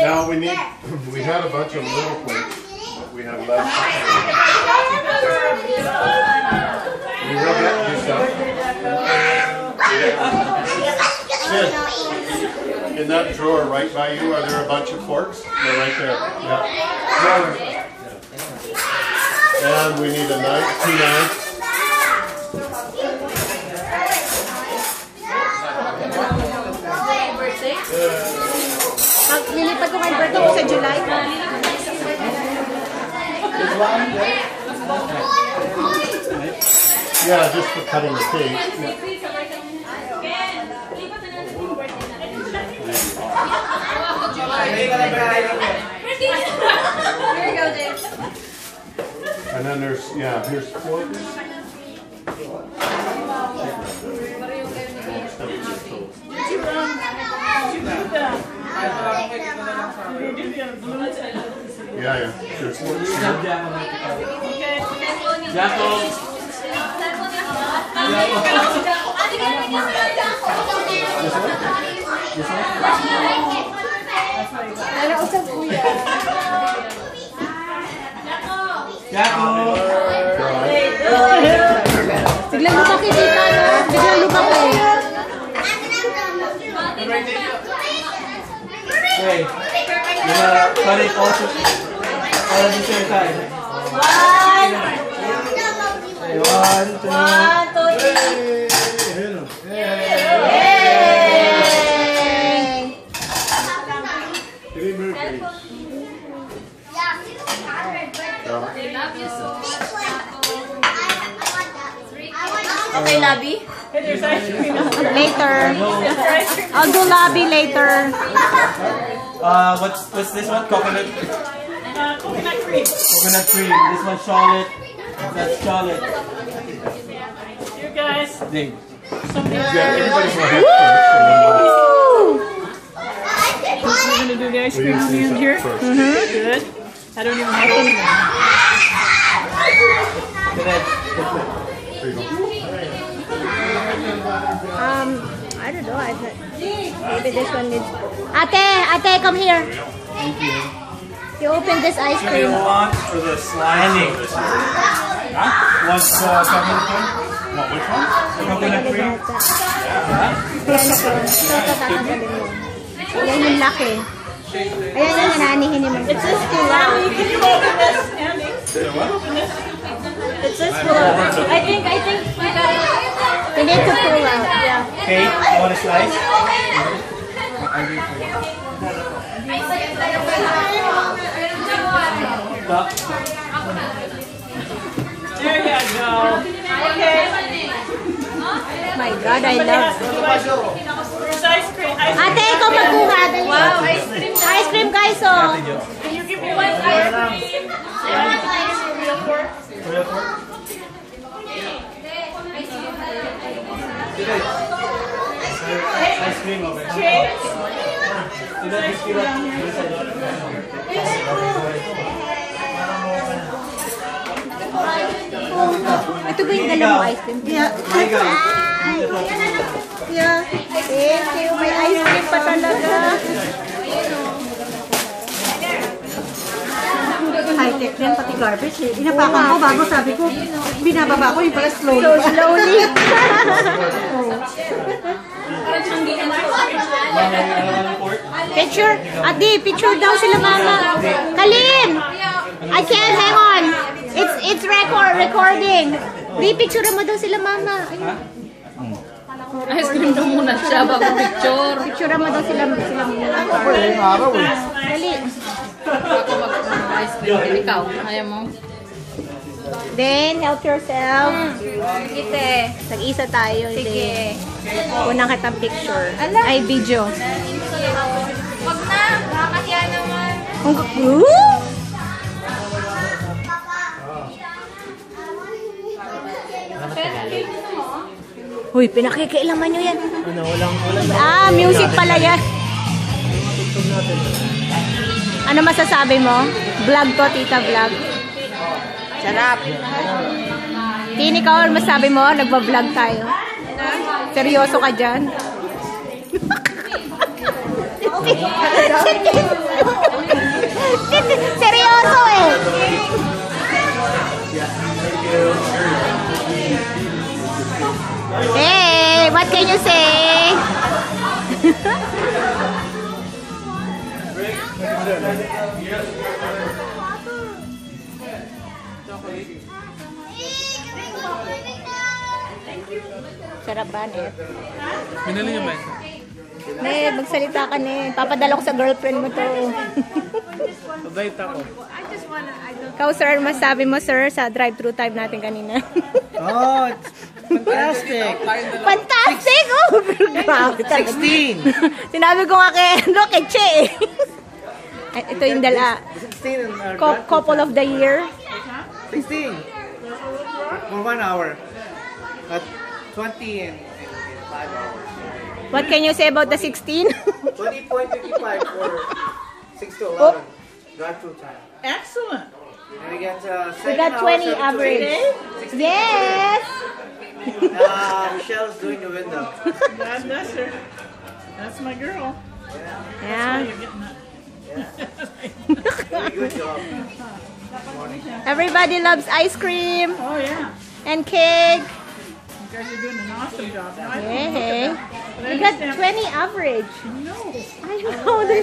Now we need, we had a bunch of little plates that we have left. You rub that yourself. In that drawer right by you, are there a bunch of forks? They're right there. Yeah. And we need a knife, 2 knives. Lilipat ko kay Berto sa July. Yeah, just for cutting the cake. And then there's, yeah, here's forks. Yeah. There's forks here. Jacko. Jacko. Biglang lumaki dito, no? Biglang lumaki. Okay. You're gonna cut it also all at the same time. 1, 2, 3. Okay, Labi? Later. I'll do Labi later. What's this one? Coconut? Coconut cream. Coconut cream. This one Charlotte. That's Charlotte. Here, guys. Ding. Everybody's going We're going to do the ice cream on the end here. Good. I don't even have to. I don't know. Maybe this one needs. Ate, come here. Thank you. You open this ice What do you cream. want for the slime? Huh? Want coconut cream? What, which one? The coconut cream? Yan yung laki. Ayan yung nananihin ni Mama. It says Andy, can you open this, Andy? It says I think we got it. You need to pull out. Yeah. Okay, you want a slice? There you go. Okay. Oh my God, I love. Where's ice cream? Ate, ikaw magkuha. Wow, ice cream guys, oh. Can you give me one ice cream? Real fork. Real fork? Ice cream over here. Ito ba yung dalawang ice cream? Yeah. Yeah. Thank you. May ice cream pa talaga. High-tech yan, pati garbage eh. Inapakan ko bago sabi ko, binababa ko yung pala slowly. Slowly. Picture. Adi, picture daw sila mama. Kalin! I can't, hang on. It's recording. Di, picture mo daw sila mama. Ice cream daw muna siya bago picture. Picture mo daw sila mama. Dali. Ako mag-ice cream. Ikaw, ayaw mo? Then, help yourself. Sige, te. Tag-isa tayo. Sige. Unang kitang picture. Ay, video. Wag na. Nakakasya naman. Uy, pinakikailaman nyo yan. Music pala yan. Ano masasabi mo? Vlog to, tita vlog. Sarap. Tini ka, ano masasabi mo? Nagba-vlog tayo. Seryoso ka dyan? What can you say? Sarap ba, Net? Binili niyo ba ito? Net, magsalita ka, Net. Papadala ko sa girlfriend mo to. Mabait ako. Ikaw, sir, masabi mo, sir, sa drive-thru time natin kanina. Oh, it's fantastic. Fantastic! Oh, grabe talaga. 16. Sinabi ko nga kay, kay Che eh. Ay, ito yung dala. 16 in our Couple of the year. 16. For 1 hour. At 20 in 5 hours. What can you say about the 16? 20.55 for 6 to 11. Oh. Drive-through time. Excellent. And we get We got 20 average. Yes! Michelle's doing the window. God bless her. That's my girl. Yeah. You're getting that. Very good job. Everybody loves ice cream Oh, yeah. and cake. You guys are doing an awesome job. Now, I Yeah. think look We at got that. 20 average. No. I know this.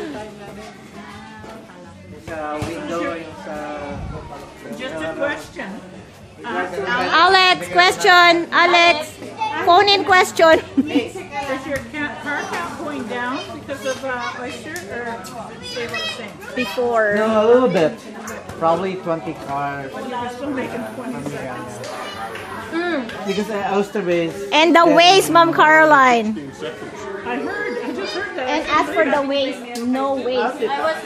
Sa window yung sa... Just a question. Alex, question. Alex, phone in question. Is your car count going down because of oyster or stay about the same? Before. No, a little bit. Probably 20 cars. But you're still making 20 cents. Because oyster base. And the waste, Mom Caroline. I heard. I just heard that. And as for the waste, no waste.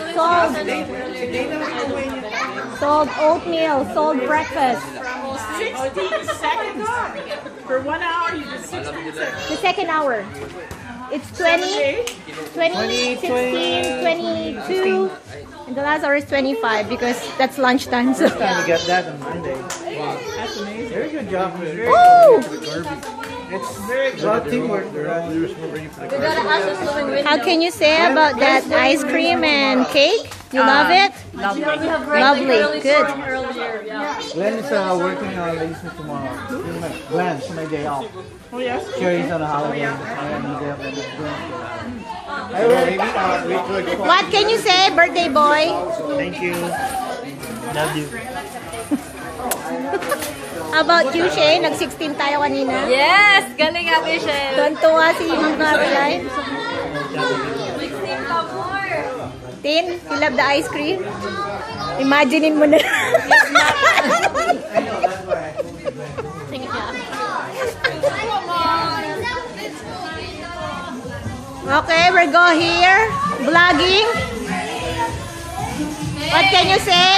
Sold oatmeal, sold breakfast. 16 seconds. For 1 hour, you did 16 seconds. The second hour. It's 20, 16, 22. And the last hour is 25 because that's lunchtime. So. First time we got that on Monday. That's amazing. Very good job. Woo! It's very good teamwork. How can you say about that ice cream and cake? You love it? Lovely. Good. Glenn is working on Lisa tomorrow. Glenn, it's my day off. Oh, yes. Sherry's on a holiday. What can you say, birthday boy? Thank you. Love you. How about you, Shay? Nag-16 tayo kanina. Yes! Galing nga, Michelle. Tuwan-tuwa si Ma'am Caroline. 16 pa more. Tin, you love the ice cream? Imaginein mo na. Okay, we're go here. Vlogging. What can you say?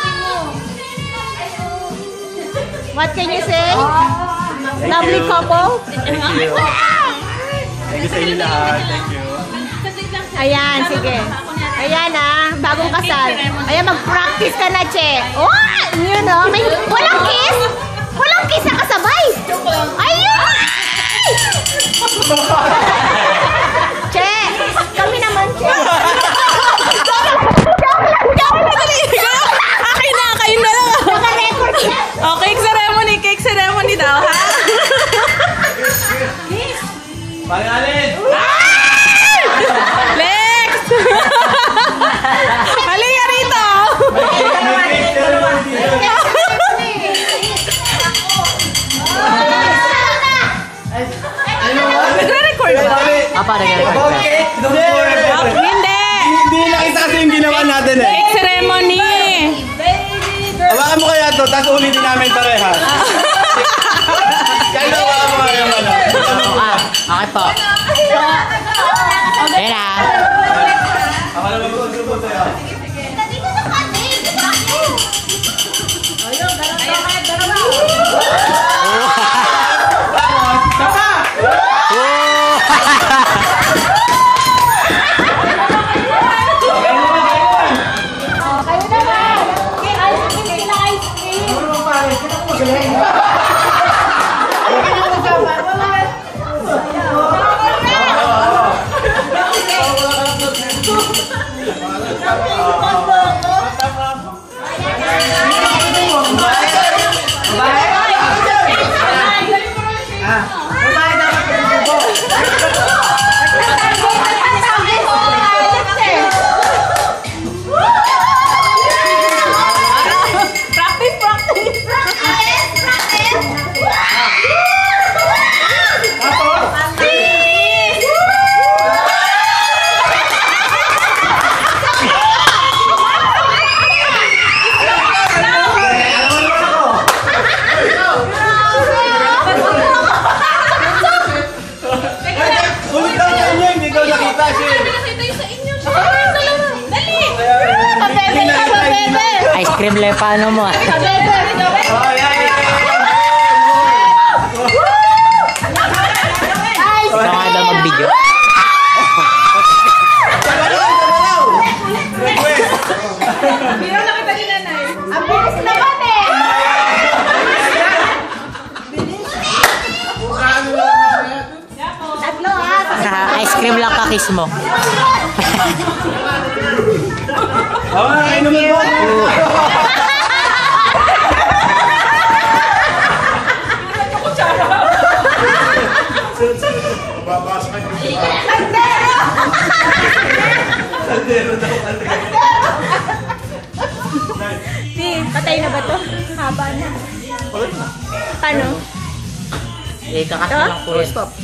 What can you say? Lovely couple. Thank you. Thank you sa inyo lahat. Thank you. Ayan, sige. Ayan bagong kasal. Ayan, mag-practice ka na, Che. Oh, you know, may walang kiss. Walang kiss na kasabay. Ayun! Che, kami naman, Che. Akin na, kayo na lang. Naka-record yan. Oh, cake ceremony daw, ha? Pangalin! Lex! Halika rito! Nagre-record ba? Apa, nag-record ka? Hindi! Hindi nakita kasi yung ginawa natin eh. Cake ceremony! Hawakan mo kaya to, tapos ulitin namin pareha. Kaya hawakan mo kaya yung ano. Okay po. Ayan na. Ako naman po, subo sa'yo. ice cream lang paano mo. Ito nga daw mag-video. Biro na kita ni nanay. Ang bilis naman eh! Tatlo ha! Sa ice cream lang kakis mo. Ay, naman mo. Babasag yung Patay na ba to? Haba na. Paano? Eh, kakas na lang po. Stop.